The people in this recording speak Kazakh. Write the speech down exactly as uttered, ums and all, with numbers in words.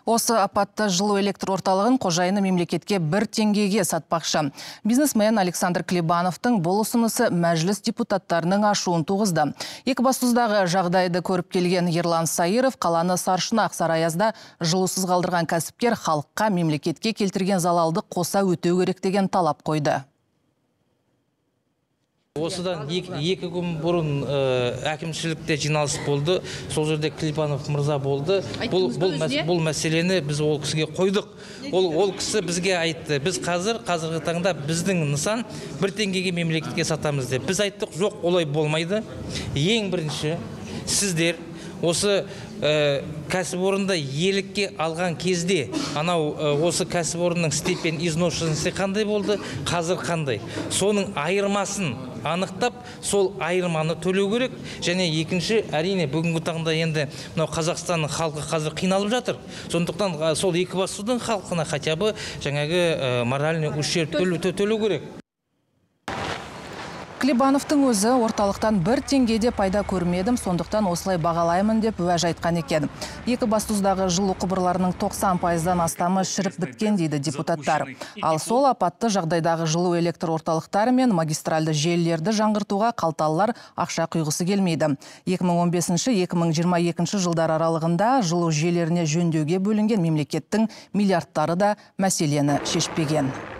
Осы апатты жылу электр орталығын қожайыны мемлекетке бір теңгеге сатпақшы. Бизнесмен Александр Клебановтың бұл ұсынысы мәжіліс депутаттарының ашуын туғызды. Екібастұздағы жағдайды көріп келген Ерлан Сайыров қаланы Саршұнақ Сараязда жылусыз қалдырған кәсіпкер халыққа мемлекетке келтірген залалды қоса өтеу керек деген талап қойды. Осыдан екі күн бұрын әкімшілікте жиналыс болды. Сол жерде Клебанов мырза болды. Бұл мәселені біз ол кісіге қойдық. Ол кісі бізге айтты. Біз қазір, қазіргі таңда біздің нысан бір теңгеге мемлекетке сатамыз деп. Біз айттық, жоқ, олай болмайды. Ең бірінші, сіздер осы кәсіпорында елікке алған кезде, анау осы кәсіпорынның степен изношенности қандай болды, қазір қандай. Соның айырмасын анықтап, сол айырманы төлеу керек. Және екінші, әрине бүгінгі таңда енді мынау Қазақстанның халқы қазір қиналып жатыр. Сондықтан сол Екібастұздың халқына хотя бы жаңағы моральный ущерб төлеу керек. Клебановтың өзі орталықтан бір теңгеде пайда көрмедім, сондықтан осылай бағалаймын деп уәж айтқан екен. Екібастұздағы жылу құбырларының тоқсан пайыздан астамы шіріп біткен дейді депутаттар. Ал сол апатты жағдайдағы жылу электр орталықтары мен магистральды желілерді жаңғыртуға қалталылар ақша құйғысы келмейді. екі мың он бесінші - екі мың жиырма екінші жылдар аралығында жылу желілеріне жөндеуге бөлінген мемлекеттің миллиардтары да мәселені шешпеген.